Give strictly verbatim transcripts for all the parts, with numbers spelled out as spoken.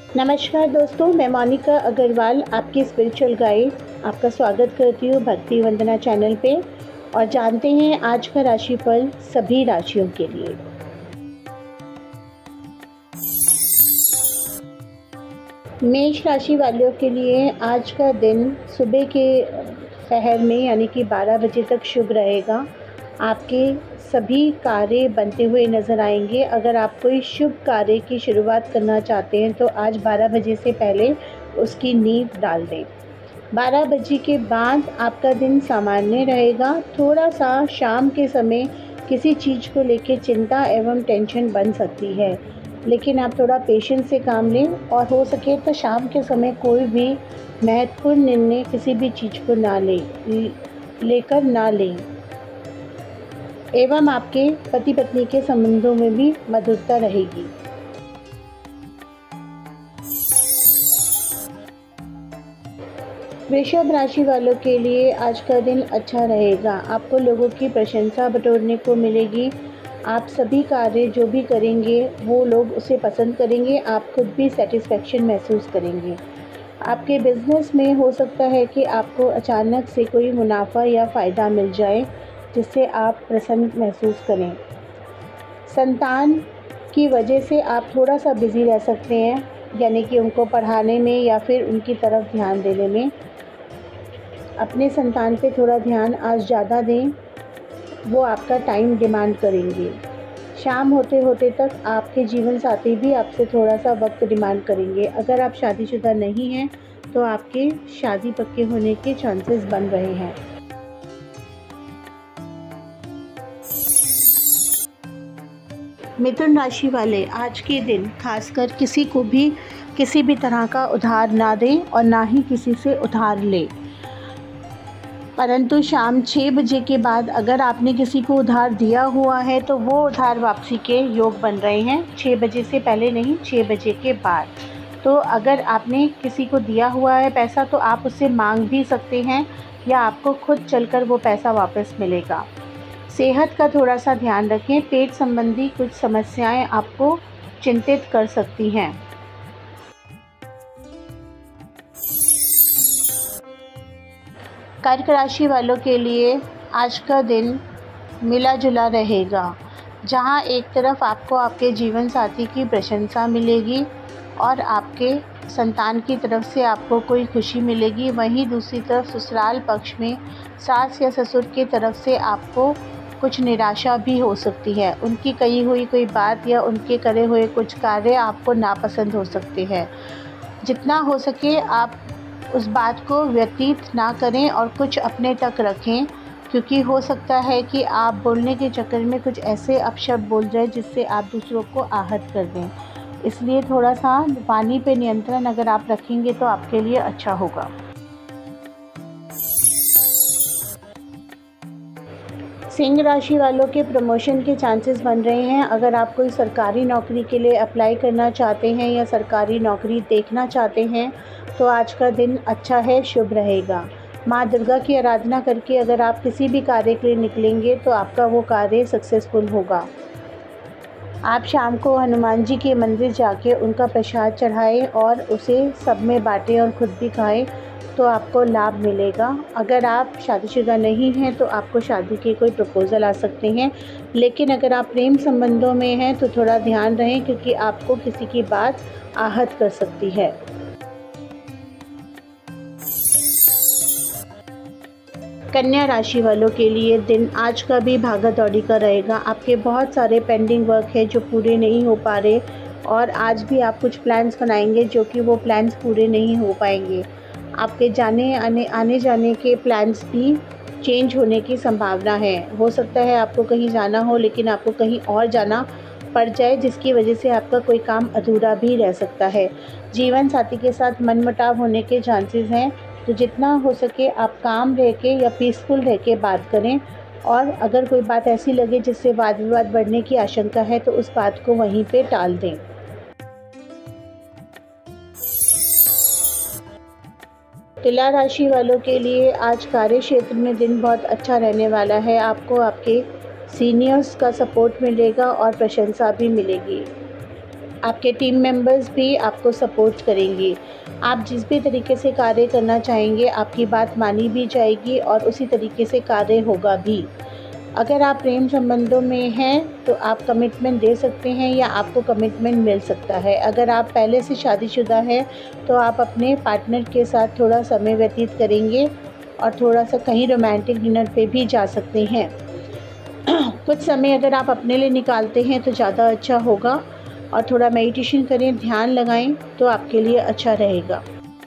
नमस्कार दोस्तों, मैं मोनिका अग्रवाल आपकी स्पिरिचुअल गाइड आपका स्वागत करती हूँ भक्ति वंदना चैनल पे। और जानते हैं आज का राशिफल सभी राशियों के लिए। मेष राशि वालों के लिए आज का दिन सुबह के पहर में यानी कि बारह बजे तक शुभ रहेगा। आपके सभी कार्य बनते हुए नज़र आएंगे। अगर आप कोई शुभ कार्य की शुरुआत करना चाहते हैं तो आज बारह बजे से पहले उसकी नींव डाल दें। बारह बजे के बाद आपका दिन सामान्य रहेगा। थोड़ा सा शाम के समय किसी चीज़ को लेकर चिंता एवं टेंशन बन सकती है, लेकिन आप थोड़ा पेशेंस से काम लें और हो सके तो शाम के समय कोई भी महत्वपूर्ण निर्णय किसी भी चीज़ को ना लें लेकर ना लें एवं आपके पति पत्नी के संबंधों में भी मधुरता रहेगी। वृषभ राशि वालों के लिए आज का दिन अच्छा रहेगा। आपको लोगों की प्रशंसा बटोरने को मिलेगी। आप सभी कार्य जो भी करेंगे वो लोग उसे पसंद करेंगे। आप खुद भी सेटिस्फेक्शन महसूस करेंगे। आपके बिजनेस में हो सकता है कि आपको अचानक से कोई मुनाफा या फ़ायदा मिल जाए जिससे आप प्रसन्न महसूस करें। संतान की वजह से आप थोड़ा सा बिज़ी रह सकते हैं, यानी कि उनको पढ़ाने में या फिर उनकी तरफ ध्यान देने में। अपने संतान पे थोड़ा ध्यान आज ज़्यादा दें, वो आपका टाइम डिमांड करेंगे। शाम होते होते तक आपके जीवन साथी भी आपसे थोड़ा सा वक्त डिमांड करेंगे। अगर आप शादीशुदा नहीं हैं तो आपके शादी पक्के होने के चांसेस बन रहे हैं। मिथुन राशि वाले आज के दिन खासकर किसी को भी किसी भी तरह का उधार ना दें और ना ही किसी से उधार लें। परंतु शाम छः बजे के बाद अगर आपने किसी को उधार दिया हुआ है तो वो उधार वापसी के योग बन रहे हैं। छः बजे से पहले नहीं, छः बजे के बाद। तो अगर आपने किसी को दिया हुआ है पैसा तो आप उससे मांग भी सकते हैं या आपको खुद चलकर वो पैसा वापस मिलेगा। सेहत का थोड़ा सा ध्यान रखें। पेट संबंधी कुछ समस्याएं आपको चिंतित कर सकती हैं। कर्क राशि वालों के लिए आज का दिन मिला जुला रहेगा, जहां एक तरफ आपको आपके जीवन साथी की प्रशंसा मिलेगी और आपके संतान की तरफ से आपको कोई खुशी मिलेगी। वहीं दूसरी तरफ ससुराल पक्ष में सास या ससुर की तरफ से आपको कुछ निराशा भी हो सकती है। उनकी कही हुई कोई बात या उनके करे हुए कुछ कार्य आपको नापसंद हो सकते हैं। जितना हो सके आप उस बात को व्यतीत ना करें और कुछ अपने तक रखें, क्योंकि हो सकता है कि आप बोलने के चक्कर में कुछ ऐसे अपशब्द बोल जाए जिससे आप दूसरों को आहत कर दें। इसलिए थोड़ा सा वाणी पे नियंत्रण अगर आप रखेंगे तो आपके लिए अच्छा होगा। सिंह राशि वालों के प्रमोशन के चांसेस बन रहे हैं। अगर आप कोई सरकारी नौकरी के लिए अप्लाई करना चाहते हैं या सरकारी नौकरी देखना चाहते हैं तो आज का दिन अच्छा है, शुभ रहेगा। माँ दुर्गा की आराधना करके अगर आप किसी भी कार्य के लिए निकलेंगे तो आपका वो कार्य सक्सेसफुल होगा। आप शाम को हनुमान जी के मंदिर जाके उनका प्रसाद चढ़ाएं और उसे सब में बांटें और खुद भी खाएं तो आपको लाभ मिलेगा। अगर आप शादीशुदा नहीं हैं तो आपको शादी के कोई प्रपोज़ल आ सकते हैं, लेकिन अगर आप प्रेम संबंधों में हैं तो थोड़ा ध्यान रहें, क्योंकि आपको किसी की बात आहत कर सकती है। कन्या राशि वालों के लिए दिन आज का भी भागा दौड़ी का रहेगा। आपके बहुत सारे पेंडिंग वर्क है जो पूरे नहीं हो पा रहे और आज भी आप कुछ प्लान्स बनाएंगे जो कि वो प्लान्स पूरे नहीं हो पाएंगे। आपके जाने आने आने जाने के प्लान्स भी चेंज होने की संभावना है। हो सकता है आपको कहीं जाना हो लेकिन आपको कहीं और जाना पड़ जाए, जिसकी वजह से आपका कोई काम अधूरा भी रह सकता है। जीवन साथी के साथ मनमुटाव होने के चांसेस हैं, तो जितना हो सके आप काम रह के या पीसफुल रह के बात करें। और अगर कोई बात ऐसी लगे जिससे वाद विवाद बढ़ने की आशंका है तो उस बात को वहीं पे टाल दें। तुला राशि वालों के लिए आज कार्य क्षेत्र में दिन बहुत अच्छा रहने वाला है। आपको आपके सीनियर्स का सपोर्ट मिलेगा और प्रशंसा भी मिलेगी। आपके टीम मेंबर्स भी आपको सपोर्ट करेंगे। आप जिस भी तरीके से कार्य करना चाहेंगे आपकी बात मानी भी जाएगी और उसी तरीके से कार्य होगा भी। अगर आप प्रेम संबंधों में हैं तो आप कमिटमेंट दे सकते हैं या आपको कमिटमेंट मिल सकता है। अगर आप पहले से शादीशुदा हैं तो आप अपने पार्टनर के साथ थोड़ा समय व्यतीत करेंगे और थोड़ा सा कहीं रोमांटिक डिनर पे भी जा सकते हैं। कुछ समय अगर आप अपने लिए निकालते हैं तो ज़्यादा अच्छा होगा और थोड़ा मेडिटेशन करें, ध्यान लगाएं तो आपके लिए अच्छा रहेगा।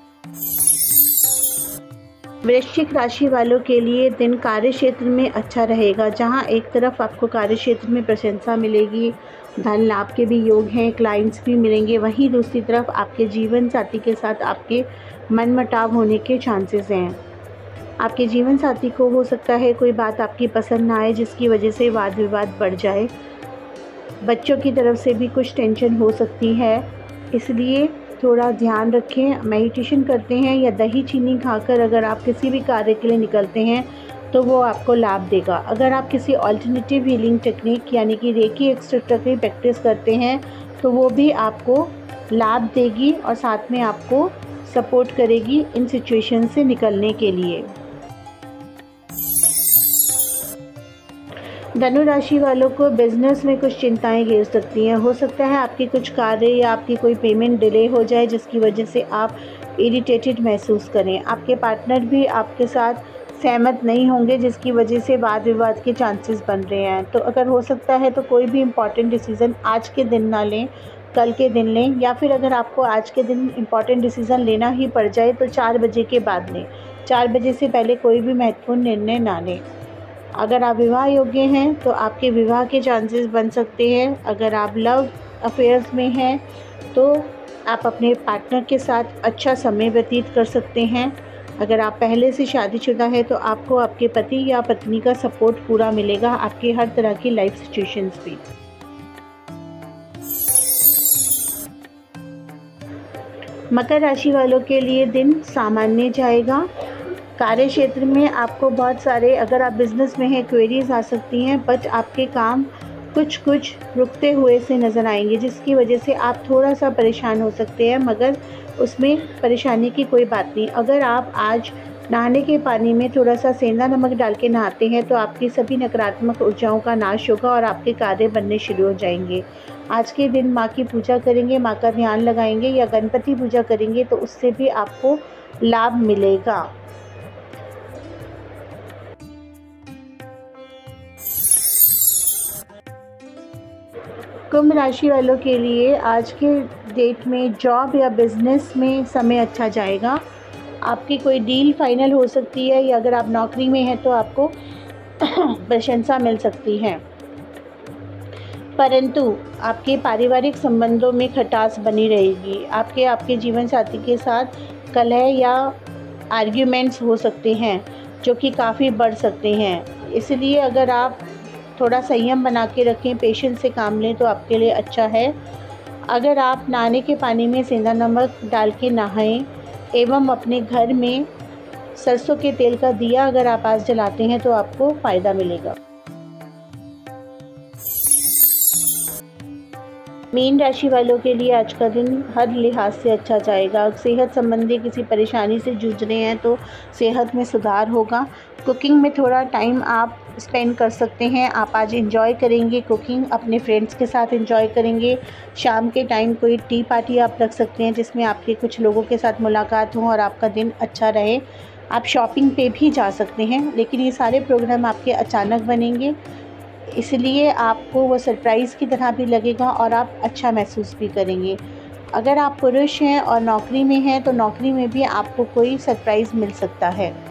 वृश्चिक राशि वालों के लिए दिन कार्य क्षेत्र में अच्छा रहेगा, जहां एक तरफ आपको कार्य क्षेत्र में प्रशंसा मिलेगी, धन लाभ के भी योग हैं, क्लाइंट्स भी मिलेंगे, वहीं दूसरी तरफ आपके जीवन साथी के साथ आपके मनमुटाव होने के चांसेस हैं। आपके जीवन साथी को हो सकता है कोई बात आपकी पसंद ना आए जिसकी वजह से वाद विवाद बढ़ जाए। बच्चों की तरफ से भी कुछ टेंशन हो सकती है, इसलिए थोड़ा ध्यान रखें। मेडिटेशन करते हैं या दही चीनी खाकर अगर आप किसी भी कार्य के लिए निकलते हैं तो वो आपको लाभ देगा। अगर आप किसी ऑल्टरनेटिव हीलिंग टेक्निक यानी कि रेकी एक्सट्रा की प्रैक्टिस करते हैं तो वो भी आपको लाभ देगी और साथ में आपको सपोर्ट करेगी इन सिचुएशन से निकलने के लिए। धनु राशि वालों को बिज़नेस में कुछ चिंताएं घेर सकती हैं। हो सकता है आपके कुछ कार्य या आपकी कोई पेमेंट डिले हो जाए जिसकी वजह से आप इरिटेटेड महसूस करें। आपके पार्टनर भी आपके साथ सहमत नहीं होंगे जिसकी वजह से वाद विवाद के चांसेस बन रहे हैं। तो अगर हो सकता है तो कोई भी इम्पॉर्टेंट डिसीज़न आज के दिन ना लें, कल के दिन लें, या फिर अगर आपको आज के दिन इम्पॉर्टेंट डिसीज़न लेना ही पड़ जाए तो चार बजे के बाद लें। चार बजे से पहले कोई भी महत्वपूर्ण निर्णय ना लें। अगर आप विवाह योग्य हैं तो आपके विवाह के चांसेस बन सकते हैं। अगर आप लव अफेयर्स में हैं तो आप अपने पार्टनर के साथ अच्छा समय व्यतीत कर सकते हैं। अगर आप पहले से शादीशुदा हैं तो आपको आपके पति या पत्नी का सपोर्ट पूरा मिलेगा आपके हर तरह की लाइफ सिचुएशंस भी। मकर राशि वालों के लिए दिन सामान्य जाएगा। कार्य क्षेत्र में आपको बहुत सारे, अगर आप बिज़नेस में हैं, क्वेरीज आ सकती हैं, बट आपके काम कुछ कुछ रुकते हुए से नज़र आएंगे जिसकी वजह से आप थोड़ा सा परेशान हो सकते हैं, मगर उसमें परेशानी की कोई बात नहीं। अगर आप आज नहाने के पानी में थोड़ा सा सेंधा नमक डाल के नहाते हैं तो आपकी सभी नकारात्मक ऊर्जाओं का नाश होगा और आपके कार्य बनने शुरू हो जाएंगे। आज के दिन माँ की पूजा करेंगे, माँ का ध्यान लगाएंगे या गणपति पूजा करेंगे तो उससे भी आपको लाभ मिलेगा। कुंभ राशि वालों के लिए आज के डेट में जॉब या बिज़नेस में समय अच्छा जाएगा। आपकी कोई डील फाइनल हो सकती है या अगर आप नौकरी में हैं तो आपको प्रशंसा मिल सकती है, परंतु आपके पारिवारिक संबंधों में खटास बनी रहेगी। आपके आपके जीवन साथी के साथ कलह या आर्ग्यूमेंट्स हो सकते हैं जो कि काफ़ी बढ़ सकते हैं, इसलिए अगर आप थोड़ा संयम बना के रखें, पेशेंस से काम लें तो आपके लिए अच्छा है। अगर आप नहाने के पानी में सेंधा नमक डाल के नहाएं एवं अपने घर में सरसों के तेल का दिया अगर आप आज जलाते हैं तो आपको फ़ायदा मिलेगा। मीन राशि वालों के लिए आज का दिन हर लिहाज से अच्छा जाएगा। सेहत संबंधी किसी परेशानी से जूझ रहे हैं तो सेहत में सुधार होगा। कुकिंग में थोड़ा टाइम आप स्पेंड कर सकते हैं। आप आज एंजॉय करेंगे कुकिंग, अपने फ्रेंड्स के साथ एंजॉय करेंगे। शाम के टाइम कोई टी पार्टी आप रख सकते हैं जिसमें आपके कुछ लोगों के साथ मुलाकात हो और आपका दिन अच्छा रहे। आप शॉपिंग पे भी जा सकते हैं, लेकिन ये सारे प्रोग्राम आपके अचानक बनेंगे, इसलिए आपको वो सरप्राइज़ की तरह भी लगेगा और आप अच्छा महसूस भी करेंगे। अगर आप पुरुष हैं और नौकरी में हैं तो नौकरी में भी आपको कोई सरप्राइज़ मिल सकता है।